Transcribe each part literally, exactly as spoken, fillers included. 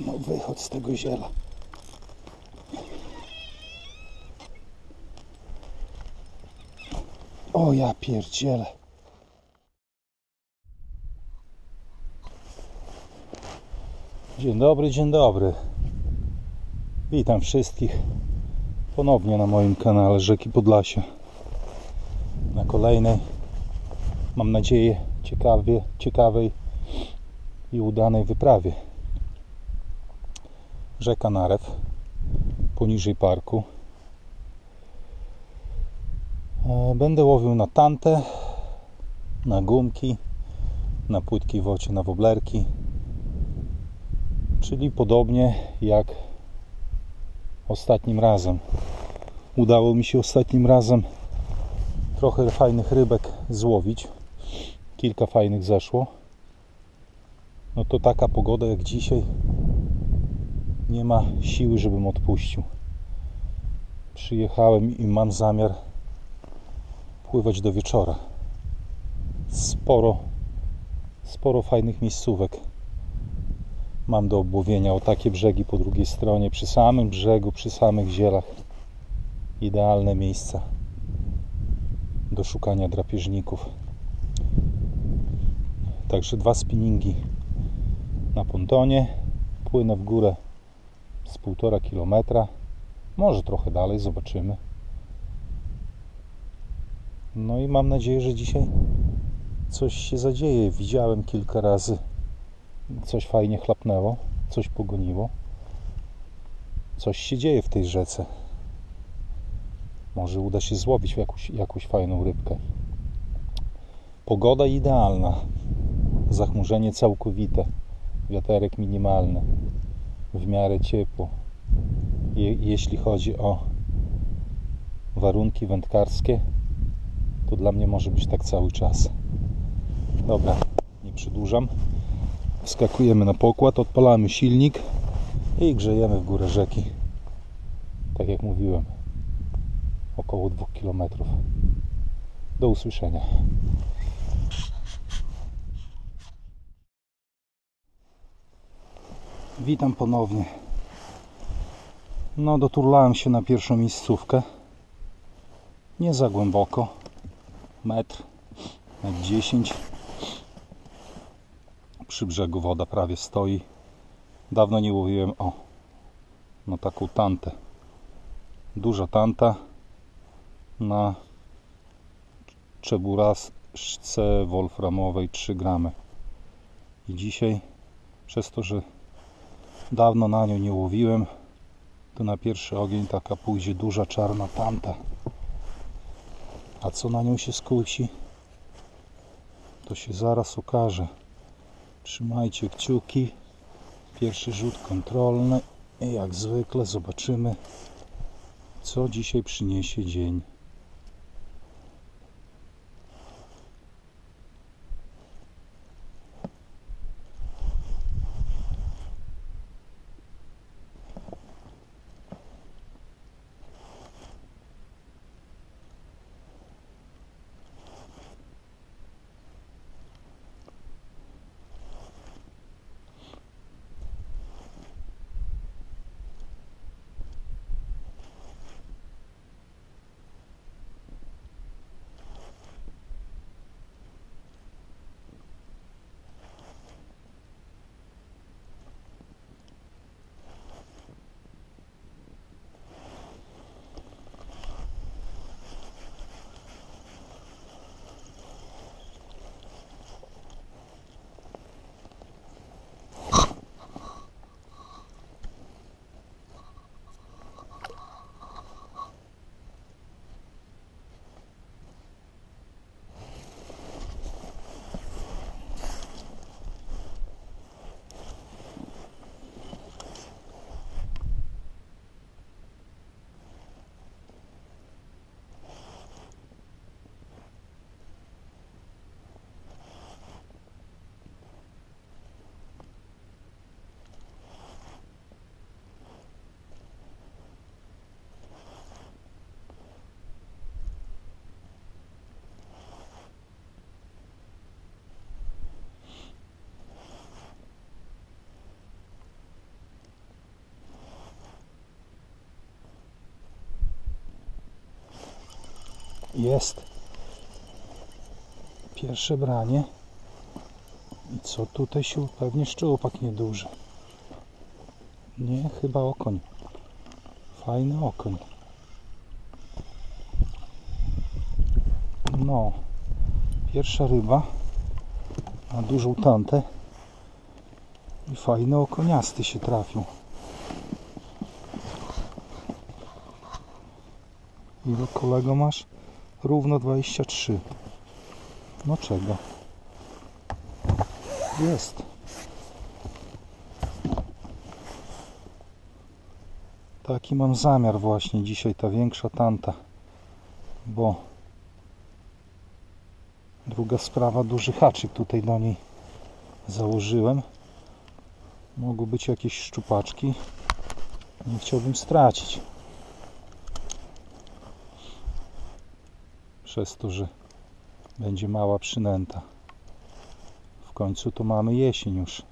No wychodź z tego ziela. O ja pierdzielę. Dzień dobry, dzień dobry. Witam wszystkich ponownie na moim kanale Rzeki Podlasia. Na kolejnej, mam nadzieję, ciekawie, ciekawej i udanej wyprawie. Rzeka Narew, poniżej parku. Będę łowił na tantę, na gumki, na płytkiej wocie, na woblerki. Czyli podobnie jak ostatnim razem. Udało mi się ostatnim razem trochę fajnych rybek złowić. Kilka fajnych zeszło. No to taka pogoda jak dzisiaj nie ma siły, żebym odpuścił. Przyjechałem i mam zamiar pływać do wieczora. Sporo, sporo fajnych miejscówek mam do obłowienia. O takie brzegi po drugiej stronie, przy samym brzegu, przy samych zielach. Idealne miejsca do szukania drapieżników. Także dwa spinningi na pontonie. Płynę w górę z półtora kilometra. Może trochę dalej, zobaczymy. No i mam nadzieję, że dzisiaj coś się zadzieje. Widziałem kilka razy, coś fajnie chlapnęło, coś pogoniło. Coś się dzieje w tej rzece. Może uda się złowić jakąś, jakąś fajną rybkę. Pogoda idealna. Zachmurzenie całkowite. Wiaterek minimalny. W miarę ciepło. Je, jeśli chodzi o warunki wędkarskie, to dla mnie może być tak cały czas. Dobra, nie przedłużam. Wskakujemy na pokład, odpalamy silnik i grzejemy w górę rzeki. Tak jak mówiłem, około dwóch kilometrów. Do usłyszenia. Witam ponownie. No, doturlałem się na pierwszą miejscówkę. Nie za głęboko. Metr, metr dziesięć. Przy brzegu woda prawie stoi. Dawno nie łowiłem, o, no taką tantę. Duża tanta na czeburaszce wolframowej trzy gramy. I dzisiaj, przez to, że dawno na nią nie łowiłem, to na pierwszy ogień taka pójdzie duża czarna tanta. A co na nią się skusi, to się zaraz okaże. Trzymajcie kciuki. Pierwszy rzut kontrolny i jak zwykle zobaczymy, co dzisiaj przyniesie dzień. Jest. Pierwsze branie. I co tutaj się pewnie szczupak nieduży. Nie, chyba okoń. Fajny okoń. No. Pierwsza ryba na dużą tantę. I fajny okoniasty się trafił. Ile, kolego, masz? Równo dwadzieścia trzy. No czego? Jest. Taki mam zamiar właśnie dzisiaj, ta większa tanta. Bo druga sprawa, duży haczyk tutaj do niej założyłem. Mogą być jakieś szczupaczki. Nie chciałbym stracić. Przez to, że będzie mała przynęta. W końcu to mamy jesień już.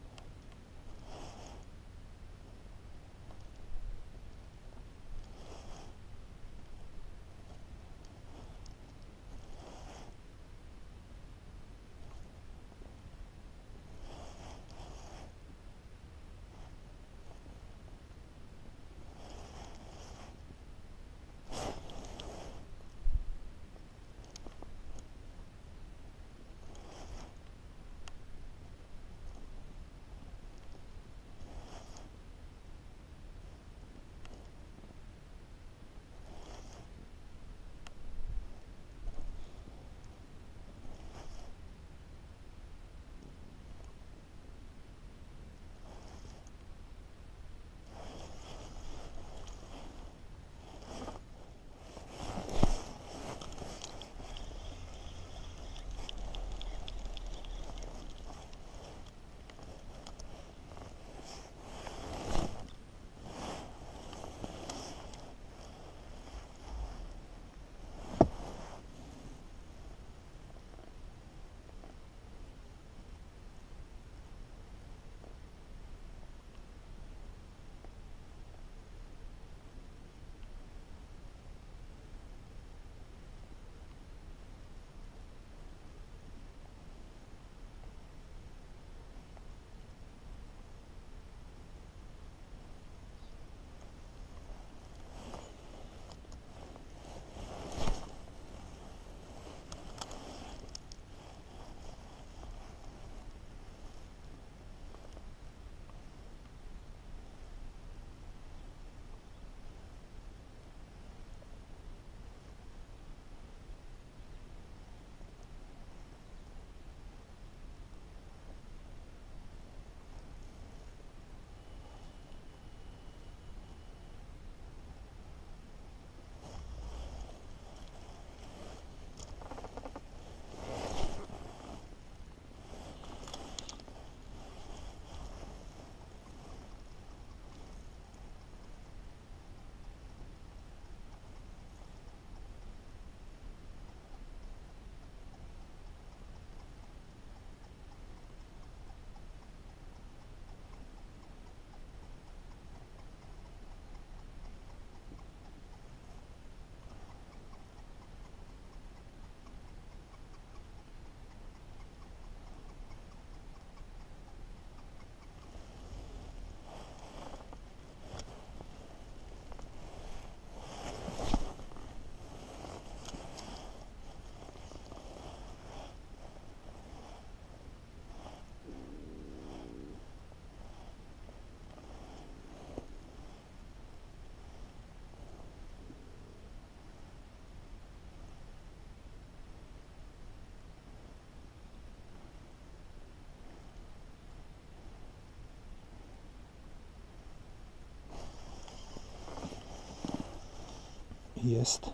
Jest.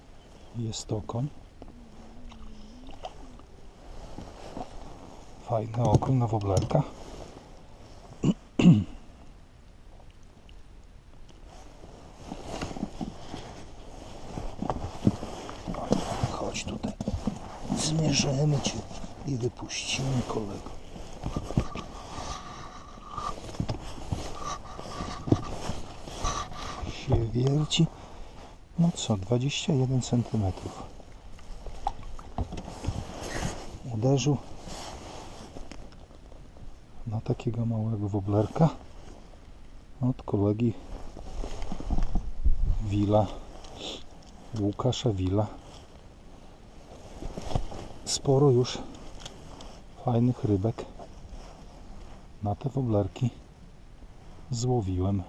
Jest okoń. Fajny okoń na woblerka. Chodź tutaj. Zmierzymy cię i wypuścimy, kolego. Się wierci. No co, dwadzieścia jeden centymetrów. uderzył na takiego małego woblerka od kolegi Wila, Łukasza Wila. Sporo już fajnych rybek na te woblerki złowiłem.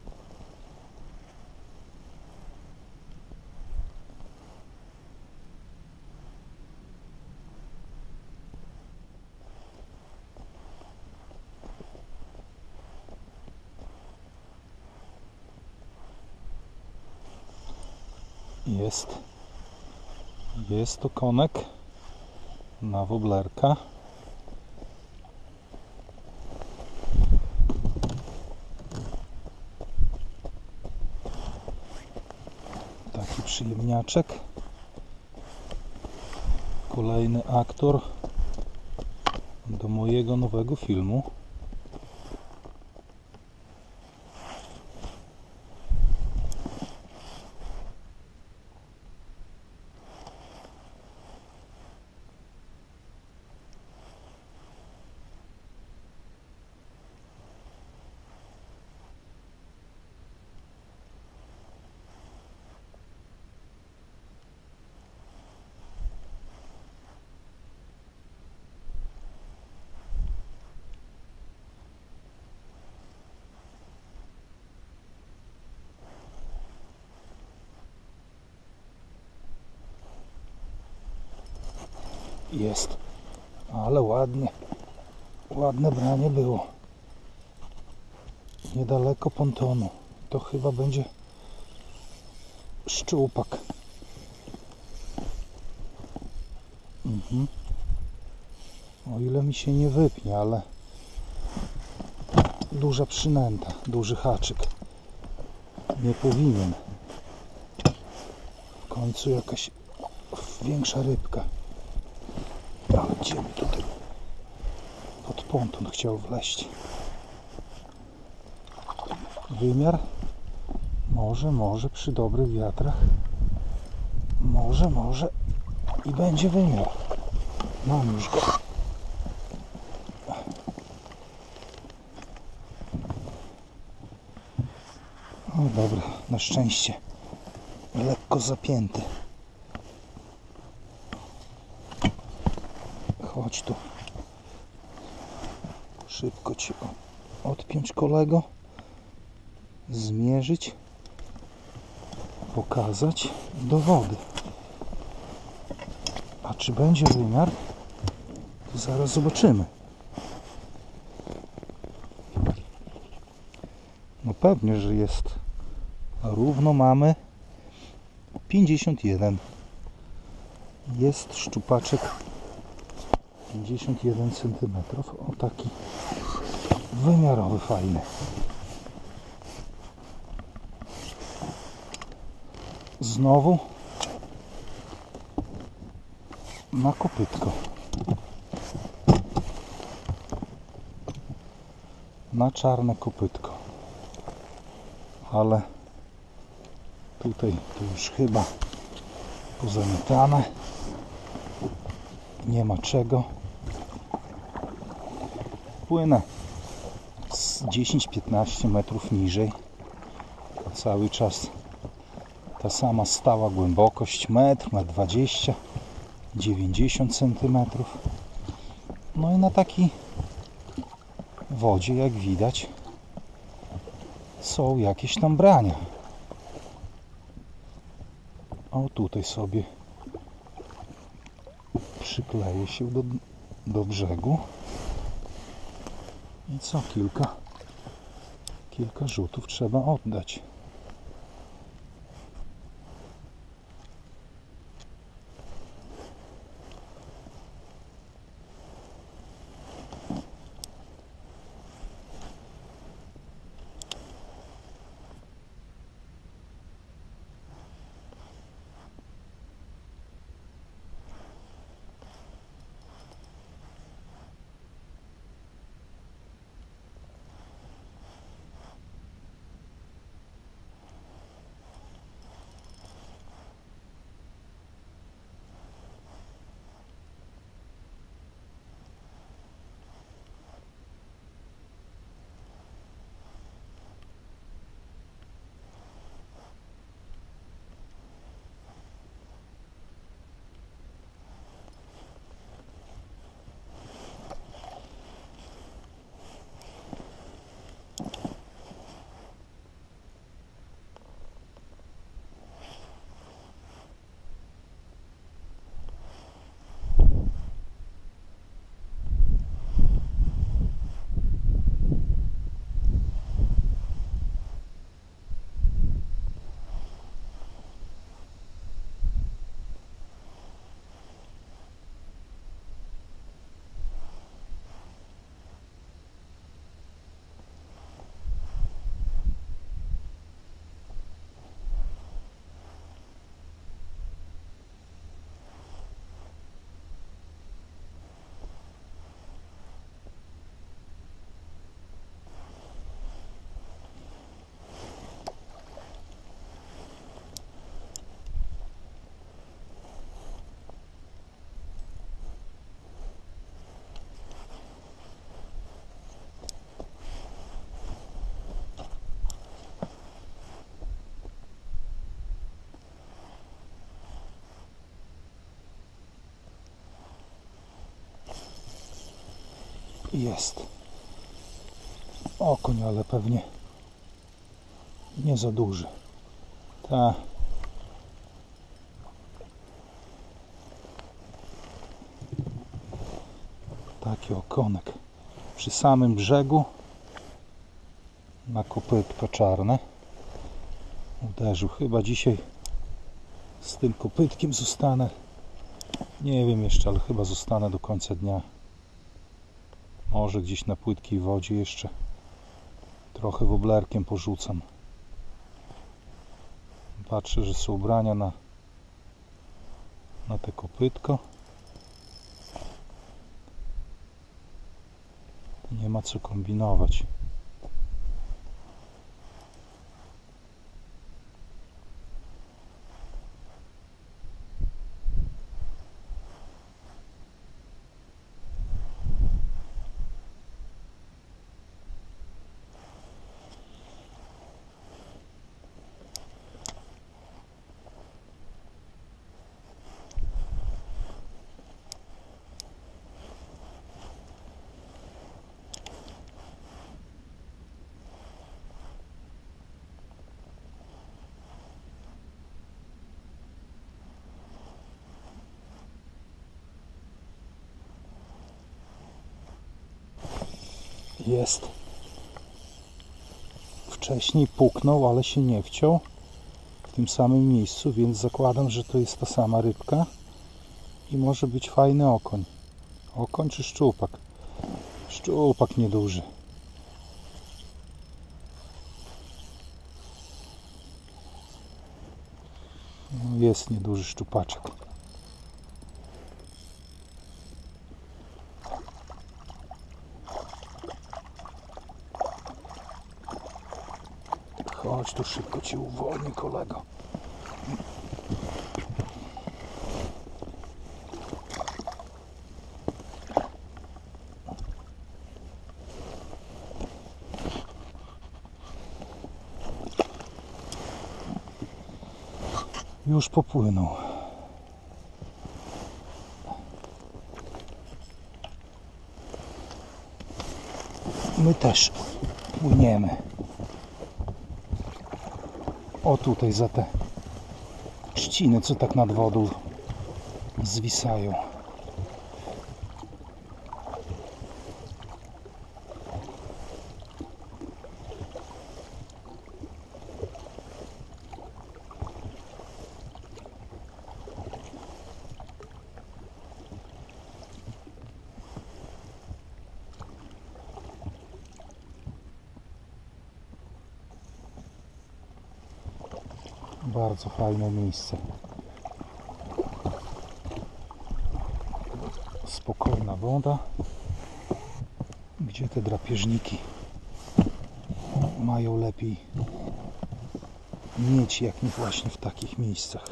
Jest, jest to konek na woblerka. Taki przyjemniaczek. Kolejny aktor do mojego nowego filmu. Jest, ale ładnie, ładne branie było. Niedaleko pontonu. To chyba będzie szczupak. Mhm. O ile mi się nie wypnie, ale duża przynęta, duży haczyk. Nie powinien. W końcu jakaś większa rybka. Ale gdzie mi tutaj pod ponton chciał wleźć? Wymiar? Może, może przy dobrych wiatrach. Może, może i będzie wymiar. Mam już go. O dobra, na szczęście lekko zapięty. Chodź tu. Szybko ci odpiąć, kolego. Zmierzyć. Pokazać do wody. A czy będzie wymiar? To zaraz zobaczymy. No pewnie, że jest. Równo mamy pięćdziesiąt jeden. Jest szczupaczek pięćdziesiąt jeden centymetrów. O, taki wymiarowy, fajny. Znowu na kopytko. Na czarne kopytko. Ale tutaj to już chyba pozamiatane. Nie ma czego. Płynę z dziesięć piętnaście metrów niżej. Cały czas ta sama stała głębokość, metr, metr dwadzieścia, dziewięćdziesiąt centymetrów. No i na takiej wodzie, jak widać, są jakieś tam brania. O, tutaj sobie przykleję się do, do brzegu. I co, kilka, kilka rzutów trzeba oddać. Jest okoń, ale pewnie nie za duży. Ta. Taki okonek przy samym brzegu na kopytko czarne uderzył. Chyba dzisiaj z tym kopytkiem zostanę, nie wiem jeszcze, ale chyba zostanę do końca dnia. Może gdzieś na płytkiej wodzie jeszcze trochę woblerkiem porzucam. Patrzę, że są ubrania na, na te kopytko. Nie ma co kombinować. Jest. Wcześniej puknął, ale się nie wciął w tym samym miejscu, więc zakładam, że to jest ta sama rybka i może być fajny okoń. Okoń czy szczupak? Szczupak nieduży. No jest nieduży szczupaczek. Chodź tu, szybko cię uwolni, kolego. Już popłynął. My też płyniemy. O, tutaj za te trzciny, co tak nad wodą zwisają. Bardzo fajne miejsce. Spokojna woda, gdzie te drapieżniki mają lepiej mieć, jak nie właśnie w takich miejscach.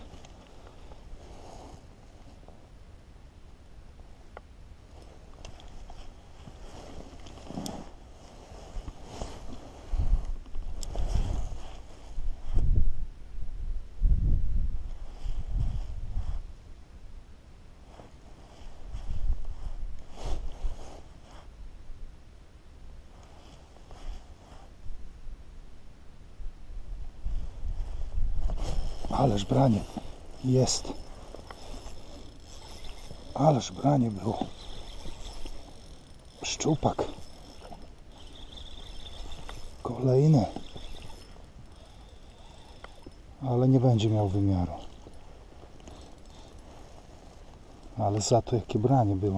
Ależ branie jest. Ależ branie było. Szczupak. Kolejny. Ale nie będzie miał wymiaru. Ale za to jakie branie było.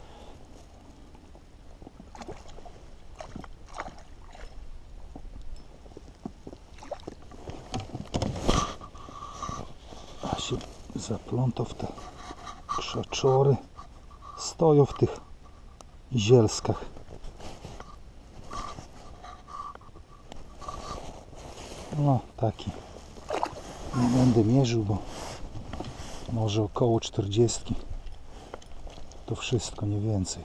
A się zaplątał w te krzaczory. Stoją w tych zielskach. No taki. Nie będę mierzył, bo może około czterdzieści. To wszystko, nie więcej.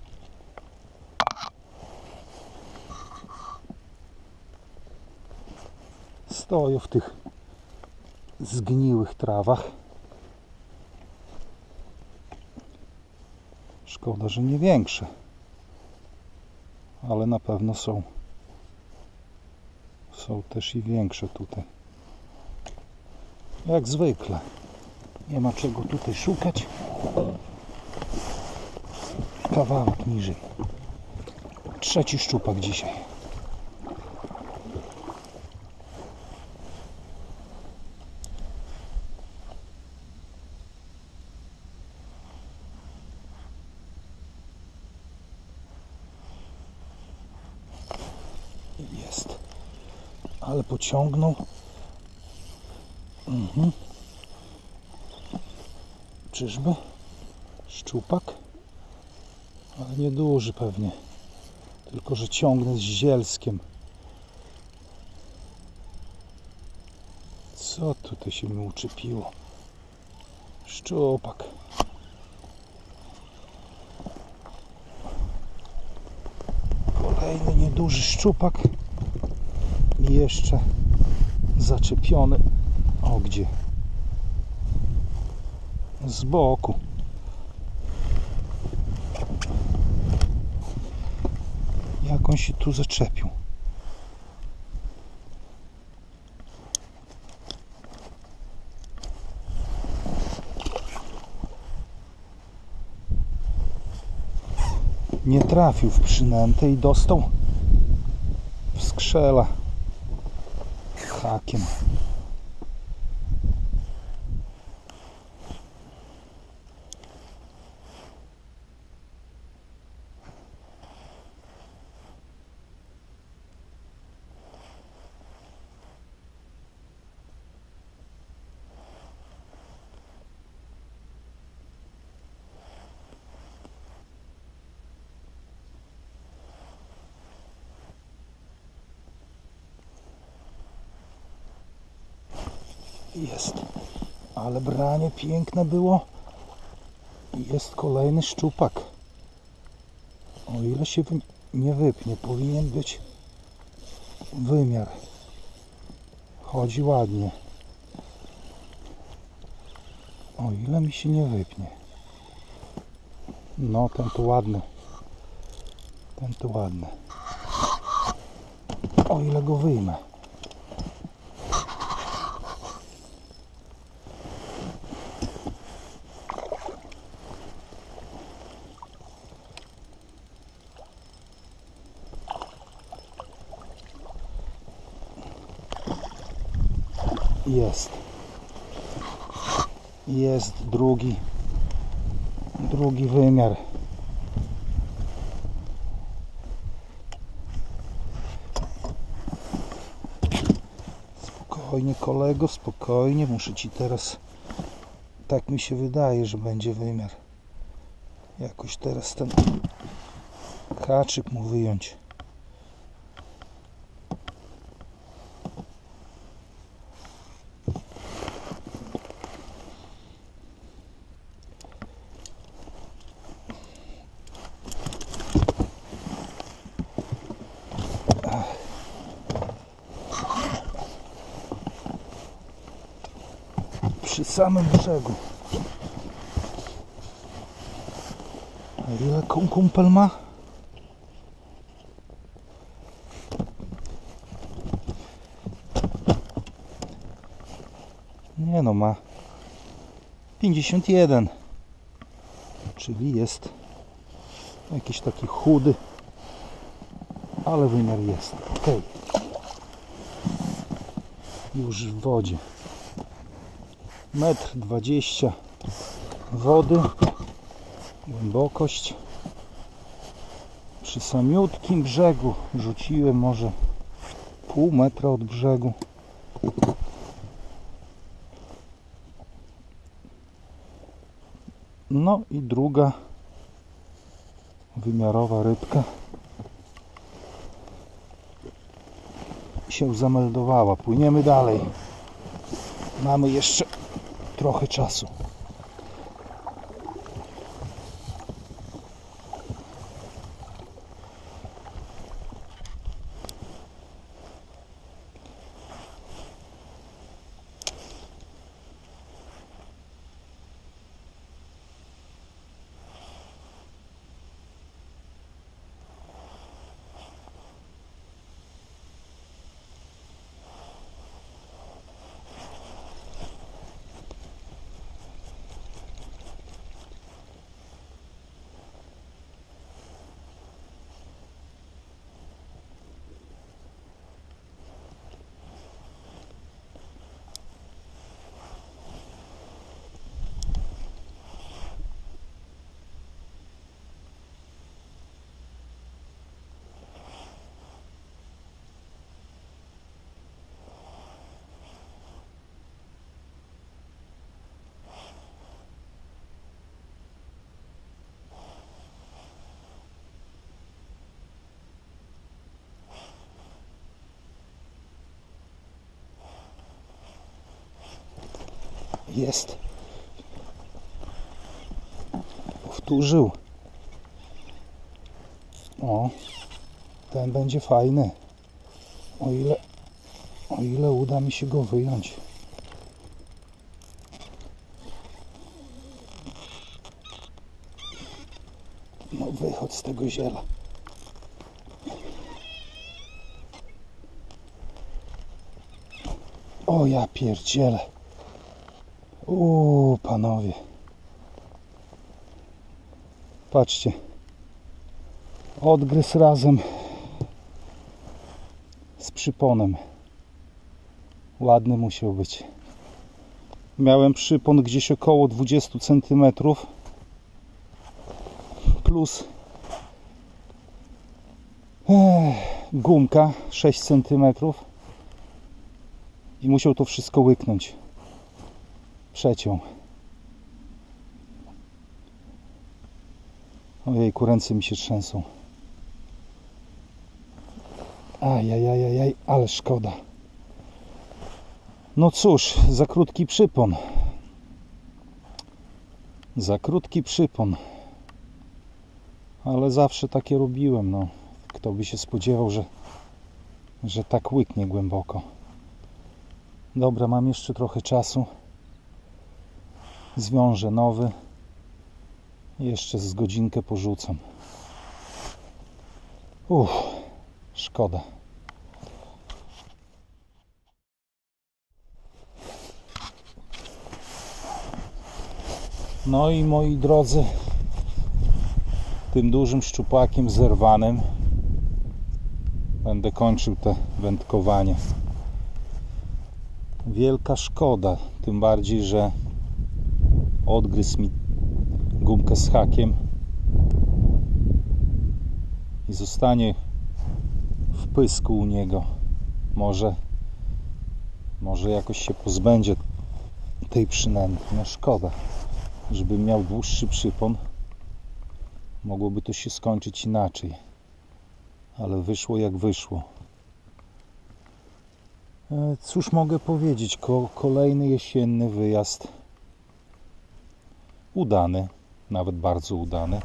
Stoją w tych zgniłych trawach. Szkoda, że nie większe. ale na pewno są. Są też i większe tutaj. Jak zwykle. Nie ma czego tutaj szukać. Kawałek niżej. Trzeci szczupak dzisiaj. Jest. Ale pociągnął. Mhm. Czyżby? Szczupak? Ale nieduży pewnie. Tylko że ciągnę z zielskiem. Co tutaj się mi uczepiło? Szczupak. Kolejny nieduży szczupak. I jeszcze zaczepiony. O, gdzie? Z boku. Jak on się tu zaczepił? Nie trafił w przynętę i dostał w skrzela hakiem. Jest, ale branie piękne było. Jest kolejny szczupak. O ile się nie wypnie, powinien być wymiar. Chodzi ładnie. O ile mi się nie wypnie. No, ten to ładny. Ten to ładny. O ile go wyjmę. Jest. Jest drugi. Drugi wymiar. Spokojnie, kolego, spokojnie. Muszę ci teraz... Tak mi się wydaje, że będzie wymiar. Jakoś teraz ten haczyk mu wyjąć. Przy samym brzegu. A ile kumpel ma? Nie no, ma pięćdziesiąt jeden. Czyli jest jakiś taki chudy, ale wymiar jest. Ok. Już w wodzie. metr dwadzieścia wody, głębokość. Przy samiutkim brzegu rzuciłem może pół metra od brzegu. No i druga wymiarowa rybka się zameldowała. Płyniemy dalej. Mamy jeszcze trochę czasu. jest. Powtórzył. O, ten będzie fajny. O ile, o ile uda mi się go wyjąć. No wychodź z tego ziela. O ja pierdzielę. Uuu, panowie. Patrzcie. Odgryz razem z przyponem. Ładny musiał być. Miałem przypon gdzieś około dwadzieścia centymetrów. Plus eh, gumka sześć centymetrów. I musiał to wszystko łyknąć. Przeciął. Ojejku, ręce mi się trzęsą. Ajajajajaj, ale szkoda. No cóż, za krótki przypon. Za krótki przypon. Ale zawsze takie robiłem, no. Kto by się spodziewał, że, że tak łyknie głęboko. Dobra, mam jeszcze trochę czasu. Zwiążę nowy. Jeszcze z godzinkę porzucam. Uff, szkoda. No i moi drodzy, tym dużym szczupakiem zerwanym będę kończył te wędkowanie. Wielka szkoda, tym bardziej, że odgryzł mi gumkę z hakiem i zostanie w pysku u niego. Może może jakoś się pozbędzie tej przynęty. No szkoda, żebym miał dłuższy przypon, mogłoby to się skończyć inaczej, ale wyszło jak wyszło. Cóż mogę powiedzieć, Ko- kolejny jesienny wyjazd udany, nawet bardzo udany.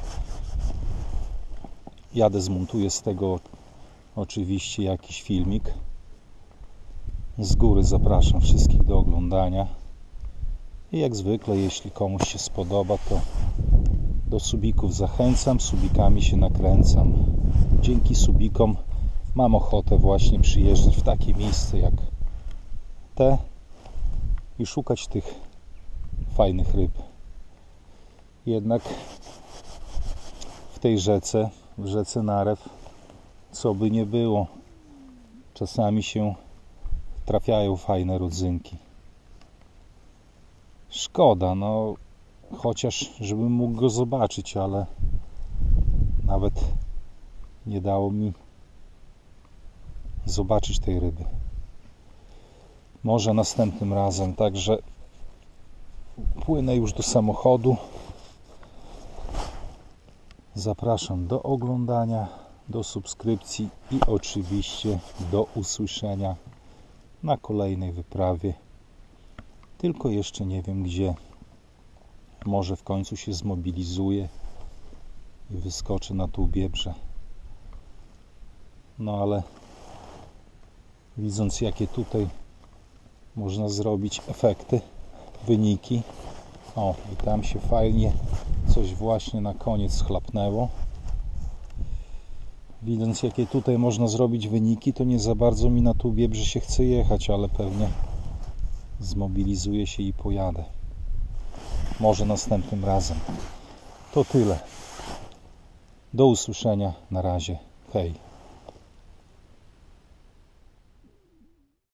Jadę, zmontuję z tego oczywiście jakiś filmik. Z góry zapraszam wszystkich do oglądania i jak zwykle, jeśli komuś się spodoba, to do subików zachęcam, subikami się nakręcam. Dzięki subikom mam ochotę właśnie przyjeżdżać w takie miejsce jak te i szukać tych fajnych ryb. Jednak w tej rzece, w rzece Narew, co by nie było, czasami się trafiają fajne rodzynki. Szkoda, no chociaż żebym mógł go zobaczyć, ale nawet nie dało mi zobaczyć tej ryby. Może następnym razem, także płynę już do samochodu. Zapraszam do oglądania, do subskrypcji i oczywiście do usłyszenia na kolejnej wyprawie. Tylko jeszcze nie wiem gdzie. Może w końcu się zmobilizuję i wyskoczę na tą Biebrze. No ale widząc jakie tutaj można zrobić efekty, wyniki. O, i tam się fajnie coś właśnie na koniec chlapnęło. Widząc jakie tutaj można zrobić wyniki, to nie za bardzo mi na tą Biebrze się chce jechać, ale pewnie zmobilizuję się i pojadę. Może następnym razem. To tyle. Do usłyszenia. Na razie. Hej.